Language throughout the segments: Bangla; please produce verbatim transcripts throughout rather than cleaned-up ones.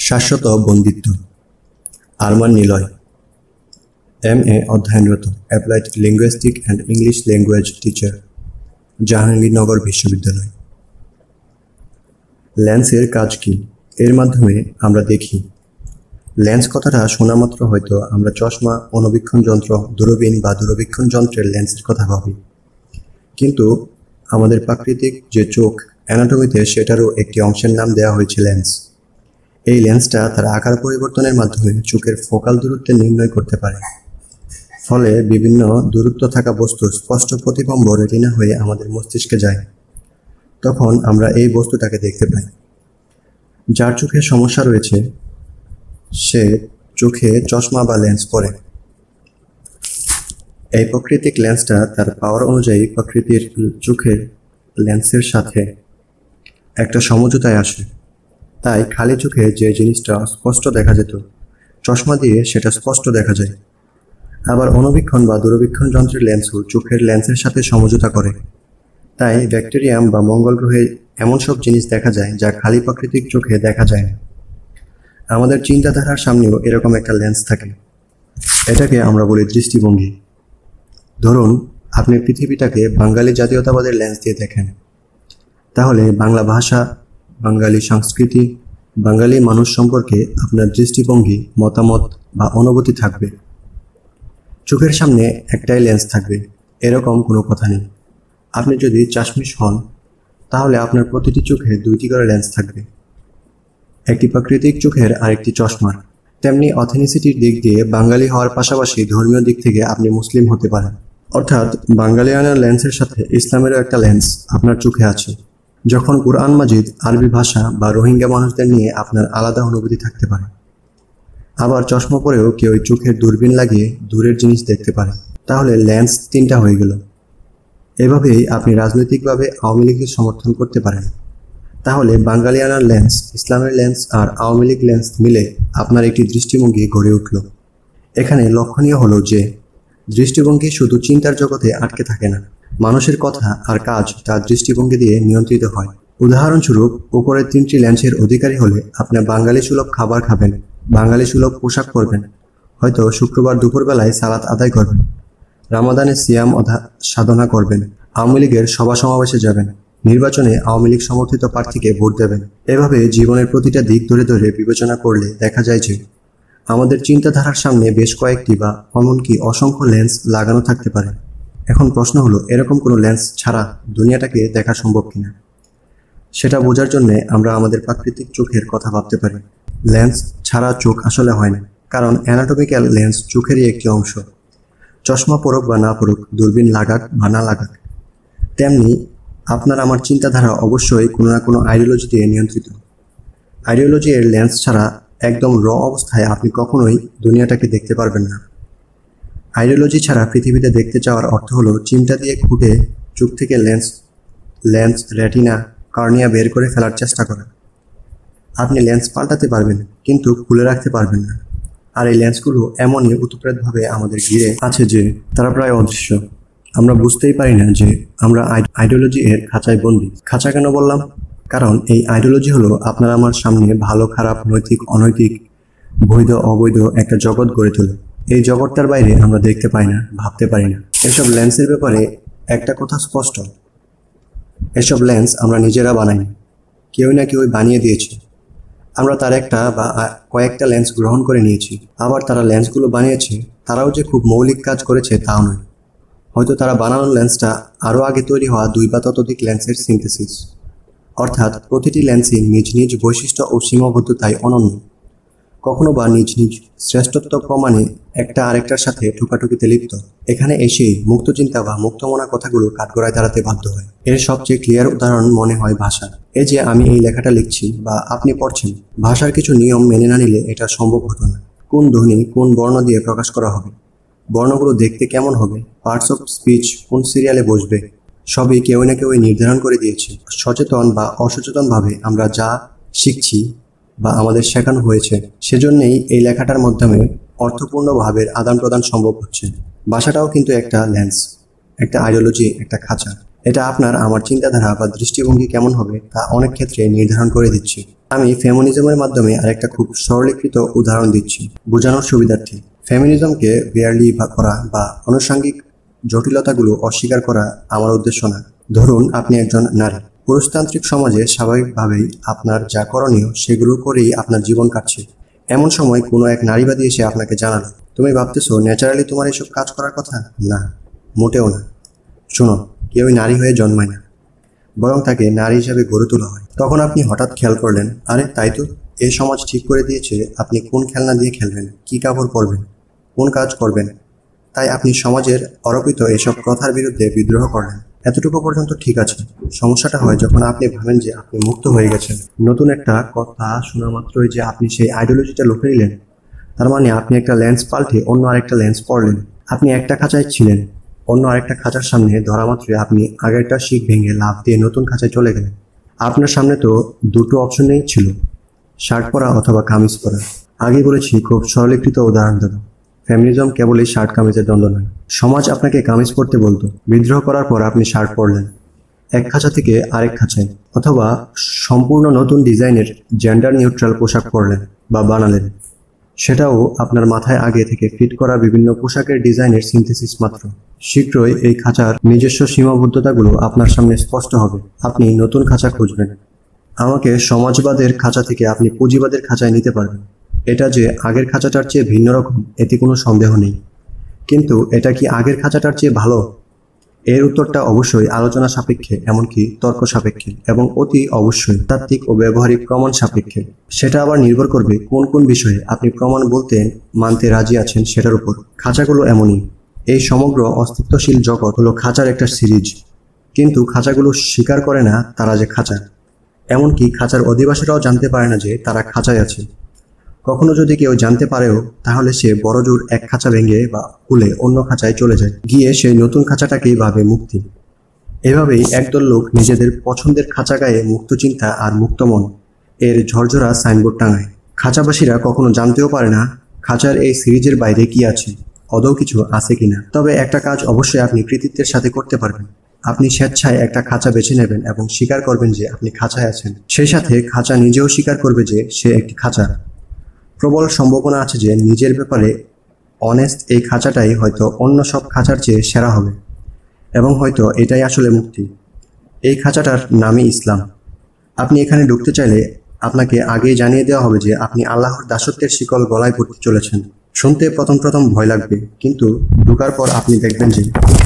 শাশ্বত বন্দিত্ব। আরমান নিলয়, এম এ অধ্যয়নরত, applied linguistic and English language teacher, Jahangirnagar বিশ্ববিদ্যালয়। লেন্সের কাজ কি? এর মাধ্যমে আমরা দেখি। লেন্স কথাটা শোনা মাত্র হয়তো আমরা চশমা, অণুবীক্ষণ যন্ত্র, দূরবীন বা দূরবীক্ষণ যন্ত্রের লেন্সের কথা ভাবি, কিন্তু আমাদের প্রাকৃতিক যে চোখ অ্যানাটমিতে, সেটারও একটি অংশের নাম দেওয়া হয়েছে লেন্স। এই লেন্সটা তার আকার পরিবর্তনের মাধ্যমে চোখের ফোকাল দূরত্ব নির্ণয় করতে পারে, ফলে বিভিন্ন দূরত্ব থাকা বস্তুর স্পষ্ট প্রতিবিম্ব রেটিনা হয়ে আমাদের মস্তিষ্কে যায়। তখন আমরা এই বস্তুটাকে দেখতে পাই। যার চোখে সমস্যা রয়েছে সে চোখে চশমা বা লেন্স পরে। এই প্রাকৃতিক লেন্সটা তার পাওয়ার অনুযায়ী প্রকৃতির চোখের লেন্সের সাথে একটা সমঝোতায় আসে। তাই খালি চোখে যে জিনিসটা স্পষ্ট দেখা যেত, চশমা দিয়ে সেটা স্পষ্ট দেখা যায়। আবার অণুবীক্ষণ বা দূরবীক্ষণ যন্ত্রের লেন্সও চোখের লেন্সের সাথে সমঝোতা করে। তাই ব্যাকটেরিয়াম বা মঙ্গল গ্রহে এমন সব জিনিস দেখা যায় যা খালি প্রাকৃতিক চোখে দেখা যায় না। আমাদের চিন্তাধারার সামনেও এরকম একটা লেন্স থাকে। এটাকে আমরা বলি দৃষ্টিভঙ্গি। ধরুন, আপনি পৃথিবীটাকে বাঙালি জাতীয়তাবাদের লেন্স দিয়ে দেখেন, তাহলে বাংলা ভাষা, বাঙালি সংস্কৃতি, বাঙালি মানুষ সম্পর্কে আপনার দৃষ্টিভঙ্গি, মতামত বা অনুভূতি থাকবে। চোখের সামনে একটাই লেন্স থাকবে এরকম কোনো কথা নেই। আপনি যদি চাশমিশ হন, তাহলে আপনার প্রতিটি চোখে দুইটি করে লেন্স থাকবে, একটি প্রাকৃতিক চোখের আরেকটি চশমার। তেমনি অথেনিসিটির দিক দিয়ে বাঙালি হওয়ার পাশাপাশি ধর্মীয় দিক থেকে আপনি মুসলিম হতে পারেন। অর্থাৎ বাঙালিয়ানার লেন্সের সাথে ইসলামেরও একটা লেন্স আপনার চোখে আছে। যখন কুরআন মাজিদ, আরবি ভাষা বা রোহিঙ্গা মানুষদের নিয়ে আপনার আলাদা অনুভূতি থাকতে পারে। আবার চশমা পরেও কেউ চোখের দূরবীন লাগিয়ে দূরের জিনিস দেখতে পারে। তাহলে লেন্স তিনটা হয়ে গেল। এভাবেই আপনি রাজনৈতিকভাবে আওয়ামী লীগের সমর্থন করতে পারেন। তাহলে বাঙালিয়ানার লেন্স, ইসলামের লেন্স আর আওয়ামী লীগ লেন্স মিলে আপনার একটি দৃষ্টিভঙ্গি গড়ে উঠল। এখানে লক্ষণীয় হলো যে দৃষ্টিভঙ্গি শুধু চিন্তার জগতে আটকে থাকে না, মানুষের কথা আর কাজ তার দৃষ্টিভঙ্গি দিয়ে নিয়ন্ত্রিত হয়। উদাহরণস্বরূপ, উপরের তিনটি লেন্সের অধিকারী হলে আপনি বাঙালি সুলভ খাবার খাবেন, বাঙালি সুলভ পোশাক পরবেন, হয়তো শুক্রবার দুপুরবেলায় সালাত আদায় করবেন, রামাদানে সিয়াম সাধনা করবেন, আওয়ামী লীগের সভা সমাবেশে যাবেন, নির্বাচনে আওয়ামী লীগ সমর্থিত প্রার্থীকে ভোট দেবেন। এভাবে জীবনের প্রতিটা দিক ধরে ধরে বিবেচনা করলে দেখা যায় যে আমাদের চিন্তাধারার সামনে বেশ কয়েকটি বা এমনকি অসংখ্য লেন্স লাগানো থাকতে পারে। এখন প্রশ্ন হলো, এরকম কোনো লেন্স ছাড়া দুনিয়াটাকে দেখা সম্ভব কিনা? সেটা বোঝার জন্য আমরা আমাদের প্রাকৃতিক চোখের কথা ভাবতে পারি। লেন্স ছাড়া চোখ আসলে হয় না, কারণ অ্যানাটমিক্যাল লেন্স চোখেরই একটি অংশ। চশমা পরুক বা না পরুক, দূরবীন লাগাক বা না লাগাক, তেমনি আপনার আমার চিন্তাধারা অবশ্যই কোনো না কোনো আইডিওলজি দিয়ে নিয়ন্ত্রিত। আইডিওলজি এর লেন্স ছাড়া একদম র অবস্থায় আপনি কখনোই দুনিয়াটাকে দেখতে পারবেন না। আইডিওলজি ছাড়া পৃথিবীতে দেখতে চাওয়ার অর্থ হলো চিন্তা দিয়ে খুঁটে চোখ থেকে লেন্স লেন্স রেটিনা, কর্নিয়া বের করে ফেলার চেষ্টা করা। আপনি লেন্স পাল্টাতে পারবেন, কিন্তু খুলে রাখতে পারবেন না। আর এই লেন্সগুলো এমনই উতপ্রেতভাবে আমাদের ঘিরে আছে যে তারা প্রায় অদৃশ্য। আমরা বুঝতেই পারি না যে আমরা আইডিওলজি এর খাঁচায় বন্দী। খাঁচা কেন বললাম? কারণ এই আইডিওলজি হলো আপনার আমার সামনে ভালো খারাপ, নৈতিক অনৈতিক, বৈধ অবৈধ একটা জগৎ গড়ে তোলে। এই জগৎটার বাইরে আমরা দেখতে পাই না, ভাবতে পারি না। এসব লেন্সের ব্যাপারে একটা কথা স্পষ্ট, এসব লেন্স আমরা নিজেরা বানাইনি, কেউ না কেউ বানিয়ে দিয়েছে। আমরা তার একটা বা কয়েকটা লেন্স গ্রহণ করে নিয়েছি। আবার তারা লেন্সগুলো বানিয়েছে, তারাও যে খুব মৌলিক কাজ করেছে তাও নয়। হয়তো তারা বানানোর লেন্সটা আরও আগে তৈরি হওয়া দুই বা ততোধিক লেন্সের সিনথেসিস। অর্থাৎ প্রতিটি লেন্সই নিজ নিজ বৈশিষ্ট্য ও সীমাবদ্ধতায় অনন্য। কখনো বা নিজ নিজ শ্রেষ্ঠত্ব প্রমাণে একটা আরেকটার সাথে ঠুকাঠুকিতে লিপ্ত। এখানে এসেই মুক্ত চিন্তা বা মুক্তমনা কথাগুলো কাঠগড়ায় দাঁড়াতে বাধ্য হয়। এর সবচেয়ে ক্লিয়ার উদাহরণ মনে হয় ভাষা। এই যে আমি এই লেখাটা লিখছি বা আপনি পড়ছেন, ভাষার কিছু নিয়ম মেনে না নিলে এটা সম্ভব হতো না। কোন ধ্বনি কোন বর্ণ দিয়ে প্রকাশ করা হবে, বর্ণগুলো দেখতে কেমন হবে, পার্টস অফ স্পিচ কোন সিরিয়ালে বসবে, সবই কেউ না কেউ নির্ধারণ করে দিয়েছে। সচেতন বা অসচেতনভাবে আমরা যা শিখছি বা আমাদের শেখানো হয়েছে, সেজন্যই এই লেখাটার মাধ্যমে অর্থপূর্ণ ভাবের আদান প্রদান সম্ভব হচ্ছে। ভাষাটাও কিন্তু একটা লেন্স, একটা আইডিওলজি, একটা খাঁচা। এটা আপনার আমার চিন্তাধারা বা দৃষ্টিভঙ্গি কেমন হবে তা অনেক ক্ষেত্রে নির্ধারণ করে দিচ্ছে। আমি ফেমিনিজমের মাধ্যমে আরেকটা খুব সরলীকৃত উদাহরণ দিচ্ছি বোঝানোর সুবিধার্থে। ফেমিনিজমকে বেয়ারলি করা বা আনুষঙ্গিক জটিলতাগুলো অস্বীকার করা আমার উদ্দেশ্য না। ধরুন আপনি একজন নারী, পুরুষতান্ত্রিক সমাজে স্বাভাবিকভাবেই আপনার যা করণীয় সেগুলো করেই আপনার জীবন কাটছে। এমন সময় কোনো এক নারীবাদী এসে আপনাকে জানালো, তুমি ভাবতেছো ন্যাচারালি তোমার এসব কাজ করার কথা? না, মোটেও না। শোনো, কেউই নারী হয়ে জন্মায় না, বরং তাকে নারী হিসাবে গড়ে তোলা হয়। তখন আপনি হঠাৎ খেয়াল করলেন, আরে তাই তো, এই সমাজ ঠিক করে দিয়েছে আপনি কোন খেলনা দিয়ে খেলবেন, কি কাপড় পরবেন, কোন কাজ করবেন। তাই আপনি সমাজের আরোপিত এসব প্রথার বিরুদ্ধে বিদ্রোহ করলেন। এতটুকু পর্যন্ত ঠিক আছে। সমস্যাটা হয় যখন আপনি ভাবেন যে আপনি মুক্ত হয়ে গেছেন। নতুন একটা কথা শোনা মাত্রই যে আপনি সেই আইডিওলজিটা লুফে নিলেন, তার মানে আপনি একটা লেন্স পাল্টে অন্য আরেকটা লেন্স পড়লেন। আপনি একটা খাঁচায় ছিলেন, অন্য আরেকটা খাঁচার সামনে ধরা মাত্রই আপনি আগেরটা শিক ভেঙে লাফ দিয়ে নতুন খাঁচায় চলে গেলেন। আপনার সামনে তো দুটো অপশনেই ছিল, শার্ট পরা অথবা কামিজ পরা। আগে বলেছি খুব সরলীকৃত উদাহরণ দেব। ফেমিনিজম কেবলই শার্ট কামিজের দ্বন্দ্ব নয়। সমাজ আপনাকে কামিজ পরতে বলতো, বিদ্রোহ করার পর আপনি শার্ট পরলেন এক খাঁচা থেকে আরেক খাঁচায়, অথবা সম্পূর্ণ নতুন ডিজাইনের জেন্ডার নিউট্রাল পোশাক পরলেন বা বানালেন। সেটাও আপনার মাথায় আগে থেকে ফিট করা বিভিন্ন পোশাকের ডিজাইনের সিনথেসিস মাত্র। শীঘ্রই এই খাঁচার নিজস্ব সীমাবদ্ধতাগুলো আপনার সামনে স্পষ্ট হবে। আপনি নতুন খাঁচা খুঁজবেন। আমাকে সমাজবাদের খাঁচা থেকে আপনি পুঁজিবাদের খাঁচায় নিতে পারবেন। এটা যে আগের খাঁচাটার চেয়ে ভিন্ন রকম, এতে কোনো সন্দেহ নেই। কিন্তু এটা কি আগের খাঁচাটার চেয়ে ভালো? এর উত্তরটা অবশ্যই আলোচনা সাপেক্ষে, এমনকি তর্ক সাপেক্ষে, এবং অতি অবশ্যই তাত্ত্বিক ও ব্যবহারিক প্রমাণ সাপেক্ষে। সেটা আবার নির্ভর করবে কোন কোন বিষয়ে আপনি প্রমাণ বলতে মানতে রাজি আছেন সেটার উপর। খাঁচাগুলো এমনই। এই সমগ্র অস্তিত্বশীল জগৎ হলো খাঁচার একটা সিরিজ, কিন্তু খাঁচাগুলো স্বীকার করে না তারা যে খাঁচা। এমনকি খাঁচার অধিবাসীরাও জানতে পারে না যে তারা খাঁচায় আছে। কখনো যদি কেউ জানতে পারেও, তাহলে সে বড়জোর এক খাঁচা ভেঙে বা খুলে অন্য খাঁচায় চলে যায়, গিয়ে সেই নতুন খাঁচাটাকেই ভাবে মুক্তি। এভাবেই একদল লোক নিজেদের পছন্দের খাঁচা গায়ে মুক্ত চিন্তা আর মুক্ত মন এর ঝরঝরা সাইনবোর্ড টাঙায়। খাঁচাবাসীরা কখনো জানতেও পারে না খাঁচার এই সিরিজের বাইরে কি আছে, আদৌ কিছু আছে কিনা। তবে একটা কাজ অবশ্যই আপনি কৃতিত্বের সাথে করতে পারবেন। আপনি স্বেচ্ছায় একটা খাঁচা বেছে নেবেন এবং স্বীকার করবেন যে আপনি খাঁচায় আছেন। সেই সাথে খাঁচা নিজেও স্বীকার করবে যে সে একটি খাঁচা। প্রবল সম্ভাবনা আছে যে নিজের ব্যাপারে অনেস্ট এই খাঁচাটাই হয়তো অন্য সব খাঁচার চেয়ে সেরা হবে, এবং হয়তো এটাই আসলে মুক্তি। এই খাঁচাটার নামই ইসলাম। আপনি এখানে ঢুকতে চাইলে আপনাকে আগেই জানিয়ে দেওয়া হবে যে আপনি আল্লাহর দাসত্বের শিকল গলায় পড়তে চলেছেন। শুনতে প্রথম প্রথম ভয় লাগবে, কিন্তু ঢোকার পর আপনি দেখবেন যে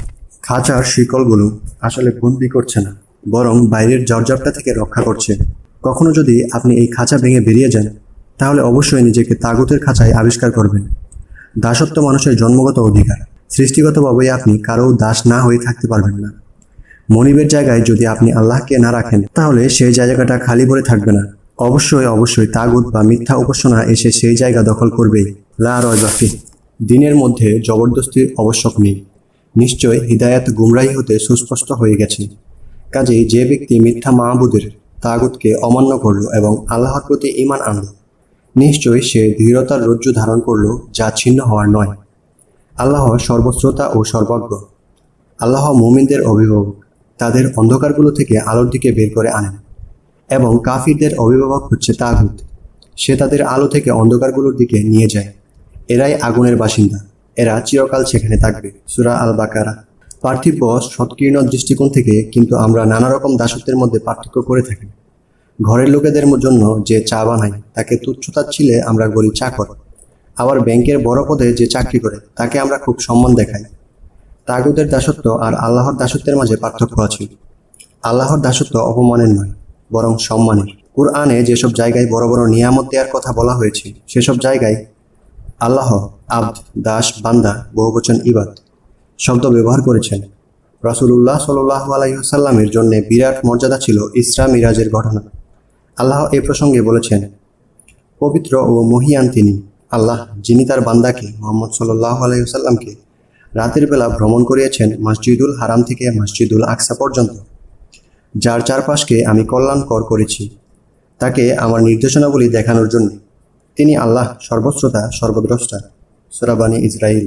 খাঁচার শিকলগুলো আসলে বন্দি করছে না, বরং বাইরের জর্জরটা থেকে রক্ষা করছে। কখনো যদি আপনি এই খাঁচা ভেঙে বেরিয়ে যান, তাহলে অবশ্যই নিজেকে তাগুতের খাঁচায় আবিষ্কার করবেন। দাসত্ব মানুষের জন্মগত অধিকার। সৃষ্টিগতভাবেই আপনি কারো দাস না হয়ে থাকতে পারবেন না। মনিবের জায়গায় যদি আপনি আল্লাহকে না রাখেন, তাহলে সেই জায়গাটা খালি পড়ে থাকবে না। অবশ্যই অবশ্যই তাগুত বা মিথ্যা উপাসনা এসে সেই জায়গা দখল করবেই। লা রয়বা ফিহ। দিনের মধ্যে জবরদস্তির আবশ্যক নেই। নিশ্চয় হিদায়াত গুমরাহি হতে সুস্পষ্ট হয়ে গেছে। কাজেই যে ব্যক্তি মিথ্যা মাহবুদের তাগুতকে অমান্য করল এবং আল্লাহর প্রতি ঈমান আনল, নিশ্চয়ই সে দৃঢ়তার রজ্জু ধারণ করল যা ছিন্ন হওয়ার নয়। আল্লাহ সর্বশ্রোতা ও সর্বজ্ঞ। আল্লাহ মুমিনদের অভিভাবক, তাদের অন্ধকারগুলো থেকে আলোর দিকে বের করে আনেন। এবং কাফিরদের অভিভাবক হচ্ছে তাগুত, সে তাদের আলো থেকে অন্ধকারগুলোর দিকে নিয়ে যায়। এরাই আগুনের বাসিন্দা, এরা চিরকাল সেখানে থাকবে। সূরা আল বাকারা। পার্থিব সৎকীর্ণ দৃষ্টিকোণ থেকে কিন্তু আমরা নানা রকম দাসত্বের মধ্যে পার্থক্য করে থাকি। ঘরের লোকেদের জন্য যে চা বানায় তাকে তুচ্ছতাচ্ছিলে আমরা বলি চাকর। আবার ব্যাংকের বড় পদে যে চাকরি করে তাকে আমরা খুব সম্মান দেখাই। তাগুতের দাসত্ব আর আল্লাহর দাসত্বের মাঝে পার্থক্য আছে। আল্লাহর দাসত্ব অপমানের নয়, বরং সম্মানের। কুরআনে যেসব জায়গায় বড় বড় নিয়ামত দেওয়ার কথা বলা হয়েছে, সেসব জায়গায় আল্লাহ আব্দ, দাস, বান্দা, বহুবচন ইবাদ শব্দ ব্যবহার করেছেন। রাসূলুল্লাহ সাল্লাল্লাহু আলাইহি ওয়াসাল্লামের জন্য বিরাট মর্যাদা ছিল ইসরা মিরাজের ঘটনা। আল্লাহ এ প্রসঙ্গে বলেছেন, পবিত্র ও মহিয়ান তিনি আল্লাহ, যিনি তার বান্দাকে মুহাম্মদ সাল্লাল্লাহু আলাইহি ওয়াসাল্লামকে রাতের বেলা ভ্রমণ করিয়েছেন মসজিদুল হারাম থেকে মসজিদুল আকসা পর্যন্ত, যার চারপাশকে আমি কল্যাণকর করেছি তাকে আমার নির্দেশনাবলী দেখানোর জন্য। তিনি আল্লাহ সর্বশ্রোতা, সর্বদ্রষ্টা। সূরা বনী ইসরাঈল।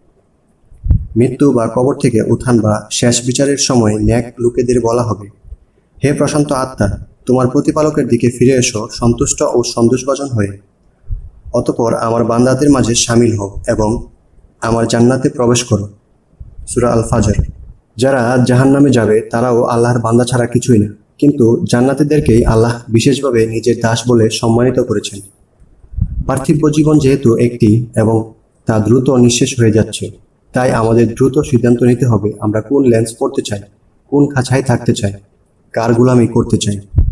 মৃত্যু বা কবর থেকে উত্থান বা শেষ বিচারের সময় নেক লোকেদের বলা হবে, হে প্রশান্ত আত্মা, তোমার প্রতিপালকের দিকে ফিরে এসো সন্তুষ্ট ও সন্তোষভাজন হয়ে। অতঃপর আমার বান্দাদের মাঝে শামিল হও এবং আমার জান্নাতে প্রবেশ করো। সূরা আল ফাজর। যারা জাহান্নামে যাবে তারাও আল্লাহর বান্দা ছাড়া কিছুই না, কিন্তু জান্নাতীদেরকেই আল্লাহ বিশেষভাবে নিজের দাস বলে সম্মানিত করেছেন। পার্থিব জীবন যেহেতু একটি এবং তা দ্রুত নিঃশেষ হয়ে যাচ্ছে, তাই আমাদের দ্রুত সিদ্ধান্ত নিতে হবে আমরা কোন লেন্স পড়তে চাই, কোন খাঁচায় থাকতে চাই, কার গোলামি করতে চাই।